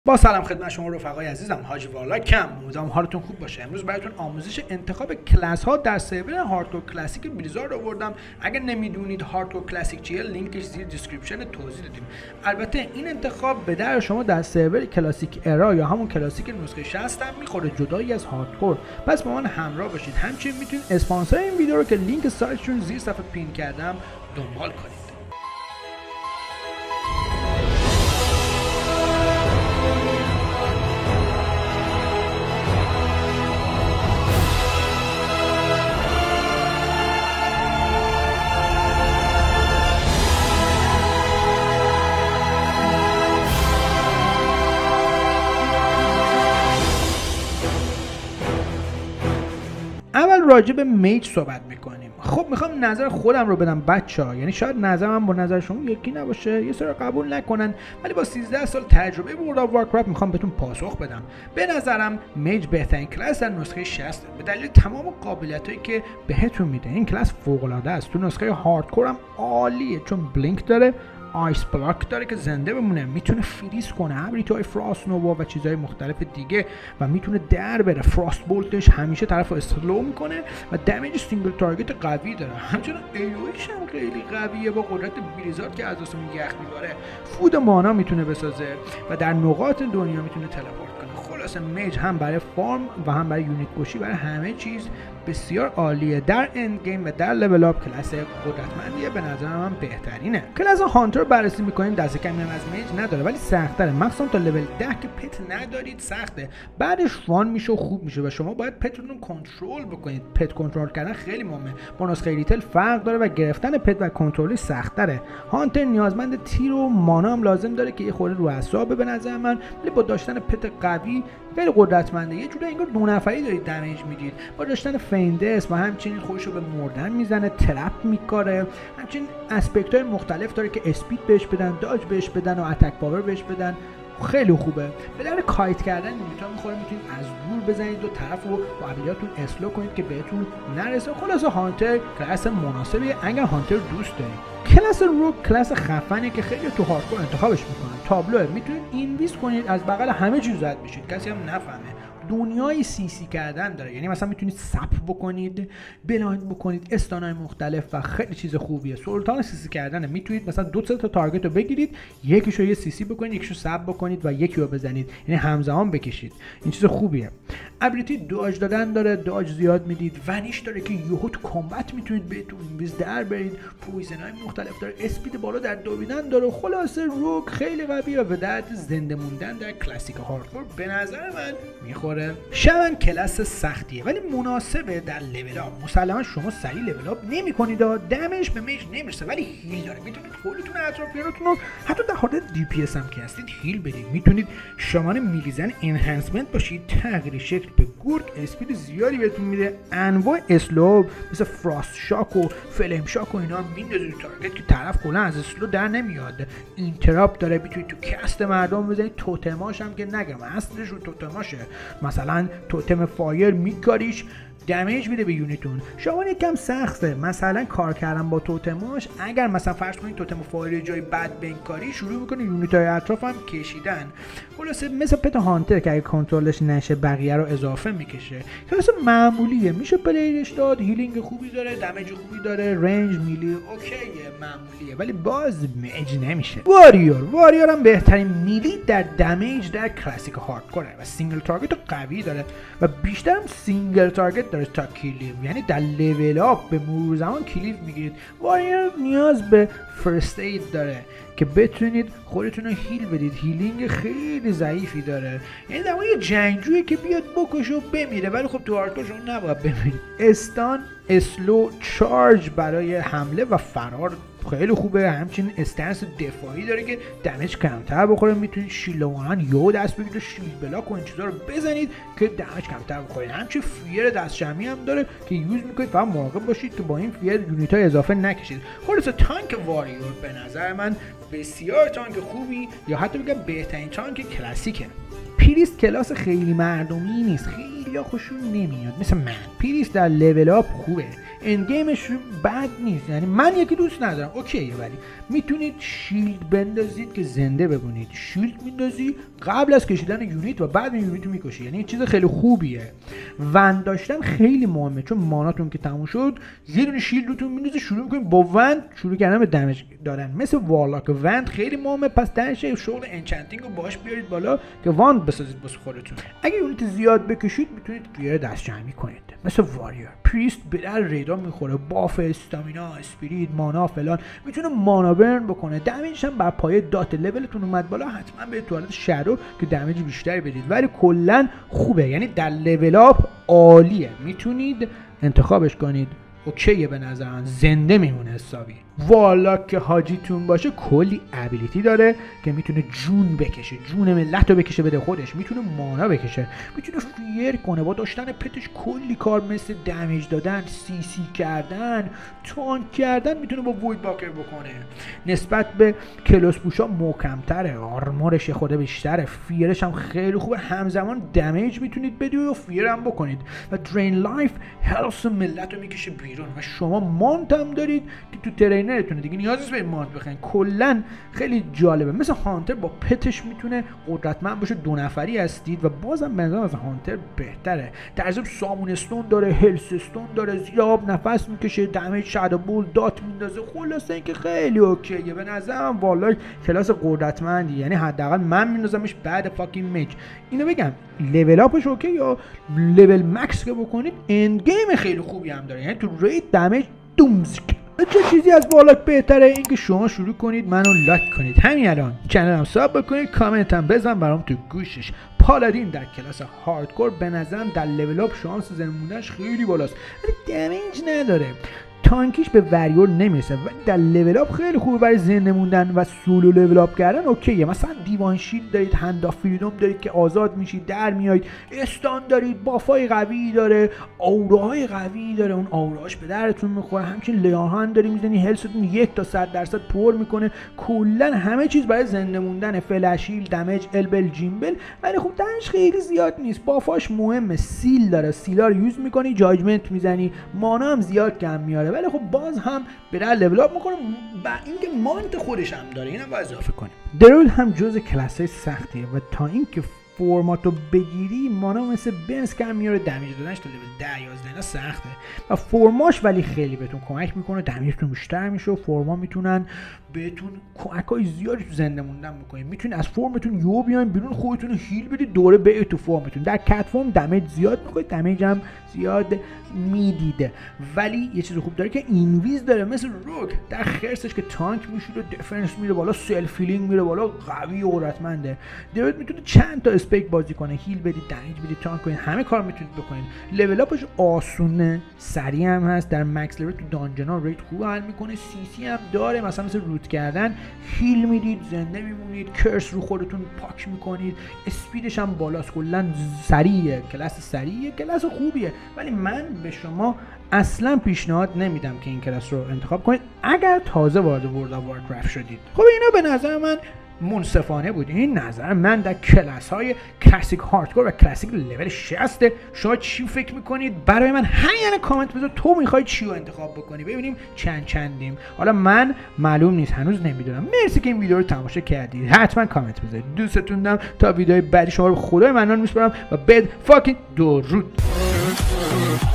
با سلام خدمت شما رفقای عزیزم، حاجی والاکم. امیدوارم حالتون خوب باشه. امروز براتون آموزش انتخاب کلاس ها در سرور هاردکور کلاسیک بلیزارد آوردم. اگر نمیدونید هاردکور کلاسیک چیه، لینکش زیر دیسکریپشن توضیح دادیم. البته این انتخاب به در شما در سرور کلاسیک ارا یا همون کلاسیک نسخه 60 هم میخوره، جدایی از هاردکور. پس با من همراه باشید. همچنین میتونید اسپانسر این ویدیو رو که لینک سایتشون زیر صفحه پین کردم دنبال کنید. اول راجع به میج صحبت میکنیم. خب میخوام نظر خودم رو بدم بچه‌ها، یعنی شاید نظرم با نظر شما یکی نباشه، یه سری قبول نکنن، ولی با 13 سال تجربه ورلد آف وارکرافت میخوام بهتون پاسخ بدم. به نظرم میج بهترین کلاس در نسخه 60 به دلیل تمام قابلیتایی که بهتون میده. این کلاس فوق العاده است. تو نسخه هاردکور هم عالیه، چون بلینک داره، آیس بلاک داره که زنده بمونه، میتونه فریز کنه ابیلیتی‌های فراست نووا و چیزهای مختلف دیگه، و میتونه در بره. فراست بولتش همیشه طرفو اسلو میکنه و دمیج سینگل تارگت قوی داره. همچنین ایویش هم خیلی قویه با قدرت بلیزارد که از آسمون یخ میباره. فود مانا میتونه بسازه و در نقاط دنیا میتونه تلپورت کنه. خلاصه میج هم برای فارم و هم برای یونیت کشی، برای همه چیز بسیار عالیه. در اند گیم و در لول اپ کلاس قدرتمندیه، به نظر من بهترینه. کلاس هانتر بررسی میکنیم، دست کمی هم از میج نداره ولی سخت‌تره، مخصوصا تا لول 10 که پت ندارید سخته. بعدش فان میشه و خوب میشه و شما باید پتتون رو کنترل بکنید. پت کنترل کردن خیلی مهمه. با نسخه ریتل فرق داره و گرفتن پت و کنترلش سخت‌تره. هانتر نیازمند تیر و مانا هم لازم داره که یه خورده رو اعصابه به نظر من، ولی با داشتن پت قوی خیلی قدرتمنده. یه جوری انگار دو نفری دارید دمیج میدید. با داشتن فیندس و همچنین خودش رو به مردن میزنه، ترپ میکاره. همچنین اسپکت های مختلف داره که اسپید بهش بدن، داج بهش بدن و اتک پاور بهش بدن. خیلی خوبه. به در کایت کردن یونیت‌ها میخوره، میتونید از دور بزنید و طرف رو با ابیلیتیاتون اسلو کنید که بهتون نرسه. خلاصه هانتر کلاس مناسبیه اگر هانتر دوست دارید. کلاس روک کلاس خفنه که خیلی تو هاردکور انتخابش میکنن. تابلوه، میتونید اینویز کنید از بغل همه چیز رد بشید، کسی هم نفهمه. دنیای سی کردن داره، یعنی مثلا میتونید سپ بکنید، بلایند بکنید، استانای مختلف و خیلی چیز خوبیه. سلطان سی کردنه، میتونید مثلا دو تا تارگت رو بگیرید، یکیشو یه سی بکنید، یکیشو سپ بکنید و یکی رو بزنید، یعنی همزمان بکشید. این چیز خوبیه. ابیلیتی داج دادن داره، داج زیاد میدید. ونیش داره که یهو تو کامبت میتونید بهتون بیز در برید. پویزنای مختلف داره، اسپید بالا در دویدن داره. خلاصه روک خیلی قویه و به درد زنده موندن در کلاسیک هاردکور به نظر من میخوره. شبن کلاس سختیه ولی مناسبه در لول اپ. مسلما شما سریع لول اپ نمی‌کنید، دمش به میج نمیرسه، ولی هیل داره. میتونید خودتون اطرافیانتون رو حتی در حالت دی پی اس هم که هستید هیل بدید. میتونید شامان میلیزن انهانسمنت باشید، تغییر شکل به گورگ، اسپید زیادی بهتون میده. انواع اسلو مثل فراست شاک و فلیم شاک و اینا میندازید تارگت که طرف کلا از اسلو در نمیاد. اینتراپت داره، میتونید تو کست مردم بزنید. توتماش هم که نگم اصلش رو توتماشه، مثلا توتم فایر میکاریش دمیج میده به یونیتون. شما یکم سخته مثلا کار کردن با توتماش. اگر مثلا فرض کنید توتم فایر جای بد بنکاری، شروع میکنه یونیت‌های اطراف هم کشیدن. خلاصه مثل پت هانتر که اگه کنترلش نشه بقیه رو اضافه میکشه. خلاصه معمولیه، میشه پلیرش داد. هیلینگ خوبی داره، دمیج خوبی داره، رنج میلی اوکیه، معمولیه، ولی باز میج نمیشه. واریر هم بهترین میلی در دمیج در کلاسیک هاردکوره و سینگل تارگت قوی داره و بیشترم سینگل تارگت داره تا کلیو، یعنی در لول اپ به مرور زمان کلیو میگیرید. واریر نیاز به فرست اید داره که بتونید خودتون رو هیل بدید. هیلینگ خیلی ضعیفی داره، یعنی در واقع یه جنگجویی که بیاد بکشه و بمیره، ولی خب تو هاردکور شما نباید بمیرید. استان، اسلو، چارج برای حمله و فرار خیلی خوبه. همچنین استنس دفاعی داره که دمیج کمتر بخوره. میتونید شیلوانان یهو دست بگیرید و شیل بلاک و این چیزا رو بزنید که دمیج کمتر بخورید. همچنین فیر دست جمعی هم داره که یوز میکنید، فقط مراقب باشید که با این فیر یونیت‌های اضافه نکشید. خلاصه تانک واریور به نظر من بسیار تانک خوبی، یا حتی بگم بهترین تانک کلاسیکه. پریست کلاس خیلی مردمی نیست، خیلی خوشون نمیاد مثل من. پریست در لول اپ خوبه، اند گیمش بد نیست، یعنی من یکی دوست ندارم اوکیه، ولی میتونید شیلد بندازید که زنده بمونید. شیلد میندازی قبل از کشیدن یونیت و بعد این یونیت رو میکشی، یعنی چیز خیلی خوبیه. وند داشتن خیلی مهمه، چون ماناتون که تموم شد یه دونه شیلدتون میندازی شروع میکنید با وند شروع کردن به دمج دادن. مثل وارلاک وند خیلی مهمه، پس درش شغل انچنتینگ رو باهاش بیارید بالا که واند بسازید واسه خودتون. اگه یونیت زیاد بکشید میتونید فیر دست جمعی کنید. مثل واریر پریست به در ریدا میخوره، باف استامینا، اسپریت، مانا فلان، میتونه مانا برن بکنه. دمیجش هم بر پایه دات لولتون اومد بالا حتما به توالت شادو که دمیج بیشتری بدید، ولی کلا خوبه، یعنی در لول اپ عالیه، میتونید انتخابش کنید. اوکیه به نظر من، زنده میمونه حسابی. وارلاک که حاجیتون باشه کلی ابیلیتی داره که میتونه جون بکشه، جون ملت رو بکشه بده خودش، میتونه مانا بکشه، میتونه فیر کنه، با داشتن پتش کلی کار مثل دمیج دادن، سی کردن، تانک کردن میتونه با وید باکر بکنه. نسبت به کلاس پوشا محکم‌تره، آرمارش یه خورده بیشتره، فیرش هم خیلی خوبه، همزمان دمیج میتونید بدید و فیر هم بکنید و درین لایف هلس ملت رو میکشه بیرون و شما مانت هم دارید که تو ترینرتونه دیگه نیاز نیست به مانت بخرید. کلا خیلی جالبه. مثل هانتر با پتش میتونه قدرتمند باشه، 2 نفری هستید و بازم به نظرم از هانتر بهتره. در ضمن سامون استون داره، هلس استون داره، زیاد نفس میکشه، دمیج شادو بول دات میندازه. خلاصه اینکه خیلی اوکیه به نظرم. والله کلاس قدرتمندی، یعنی حداقل من میندازمش بعد فاکینگ میج. اینو بگم لول اپش اوکی یا لول مکس که بکنید اند گیم خیلی خوبی هم داره، یعنی تو ریت دمیج دومزک. چه چیزی از وارلاک بهتره؟ اینکه شما شروع کنید منو لایک کنید همین الان، چنلم ساب بکنید، کامنت هم بزن برام تو گوشش. پالادین در کلاس هاردکور به نظرم در لول اپ شانس زنده موندنش خیلی بالاست، ولی دمیج نداره. تانکیش به وریور نمیرسه ولی در لول اپ خیلی خوبه برای زنده موندن و سولو لول اپ کردن اوکیه. مثلا دیوان شیلد دارید، هند آف فریدم دارید که آزاد میشید در میایید، استان دارید، بافای قوی داره، اوراهای قوی داره، اون اوراهاش به درتون میخوره. همچنین لیاهان داری میزنی هلستون 1 تا 100% پر میکنه. کلا همه چیز برای زنده موندن، فلشیل، دمیج، البل، جیمبل، ولی خب درش خیلی زیاد نیست. بافاش مهمه، سیل داره، سیلا رو یوز میکنی، جاجمنت میزنی، مانا هم زیاد کم میاره، ولی خب باز هم به لول اپ میکنه و اینکه مانت خودش هم داره، اینم باید اضافه کنیم. درول هم جزء کلاسای سختیه و تا اینکه فرماتو بگیری مانا مثل بنز کم میاره، دمیج دادنش تا لول 10-11 اینا سخته و فرماش ولی خیلی بهتون کمک میکنه، دمیجتون بیشتر میشه و فرما میتونن بهتون کمکای زیادی تو زنده موندن میکنین. میتونین از فرمتون یو بیاین بیرون، خودتون هیل بدید، دوره به تو فرمتون. در کت فرم دمیج زیاد میکنید، دمیج هم زیاد میدیده، ولی یه چیز خوب داره که اینویز داره مثل روک. در خرسش که تانک میشه، دیفنس میره بالا، سلف هیلینگ میره بالا، قوی و قدرتمنده. دیوید میتونه چند تا اسپیک بازی کنه، هیل بدید، دمیج بدید، تانک کنید، همه کار میتونید بکنید. لول اپش آسونه، سریع هم هست. در مکس لول تو دانجنا ریت خوب حل میکنه، سی هم داره، مثلا مثل روت کردن، هیل میدید، زنده میمونید، کرس رو خودتون پاک میکنید، اسپیدش هم بالاست، کلا سریعه، کلاس سریعه، کلاس خوبیه. ولی من به شما اصلا پیشنهاد نمیدم که این کلاس رو انتخاب کنید اگر تازه وارد ورلد اف وارکرافت شدید. خب اینا به نظر من منصفانه بود. این نظر من در کلاس های کلاسیک هاردکور و کلاسیک لول 60. شما چی فکر میکنید؟ برای من همین کامنت بذار تو میخوای چی رو انتخاب بکنی، ببینیم چندیم. حالا من معلوم نیست، هنوز نمیدونم. مرسی که این ویدیو رو تماشا کردید، حتما کامنت بذارید. دوستتون دارم. تا ویدیوهای بعدی شما رو به خدای منان میسپارم و بد فاکینگ درود.